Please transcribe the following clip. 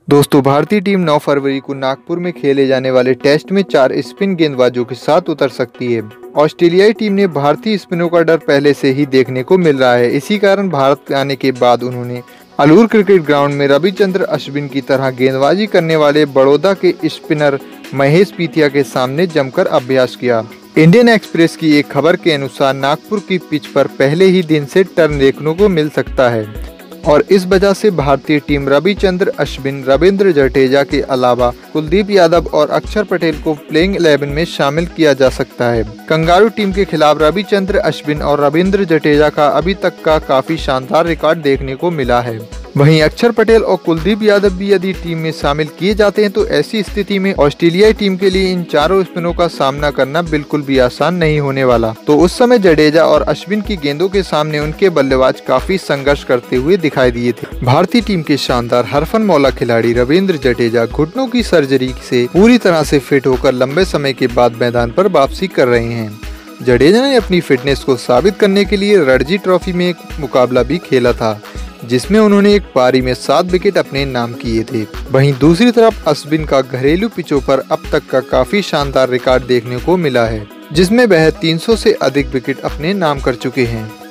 दोस्तों, भारतीय टीम 9 फरवरी को नागपुर में खेले जाने वाले टेस्ट में 4 स्पिन गेंदबाजों के साथ उतर सकती है। ऑस्ट्रेलियाई टीम ने भारतीय स्पिनरों का डर पहले से ही देखने को मिल रहा है। इसी कारण भारत आने के बाद उन्होंने अलूर क्रिकेट ग्राउंड में रविचंद्र अश्विन की तरह गेंदबाजी करने वाले बड़ौदा के स्पिनर महेश पीथिया के सामने जमकर अभ्यास किया। इंडियन एक्सप्रेस की एक खबर के अनुसार नागपुर की पिच पर पहले ही दिन से टर्न देखने को मिल सकता है और इस वजह से भारतीय टीम रविचंद्र अश्विन, रवींद्र जडेजा के अलावा कुलदीप यादव और अक्षर पटेल को प्लेइंग 11 में शामिल किया जा सकता है। कंगारू टीम के खिलाफ रविचंद्र अश्विन और रवींद्र जडेजा का अभी तक का काफी शानदार रिकॉर्ड देखने को मिला है। वहीं अक्षर पटेल और कुलदीप यादव भी यदि टीम में शामिल किए जाते हैं तो ऐसी स्थिति में ऑस्ट्रेलियाई टीम के लिए इन चारों स्पिनरों का सामना करना बिल्कुल भी आसान नहीं होने वाला। तो उस समय जडेजा और अश्विन की गेंदों के सामने उनके बल्लेबाज काफी संघर्ष करते हुए दिखाई दिए थे। भारतीय टीम के शानदार हरफन मौला खिलाड़ी रवींद्र जडेजा घुटनों की सर्जरी से पूरी तरह से फिट होकर लंबे समय के बाद मैदान पर वापसी कर रहे हैं। जडेजा ने अपनी फिटनेस को साबित करने के लिए रणजी ट्रॉफी में एक मुकाबला भी खेला था, जिसमें उन्होंने एक पारी में 7 विकेट अपने नाम किए थे। वहीं दूसरी तरफ अश्विन का घरेलू पिचों पर अब तक का काफी शानदार रिकॉर्ड देखने को मिला है, जिसमें वह 300 से अधिक विकेट अपने नाम कर चुके हैं।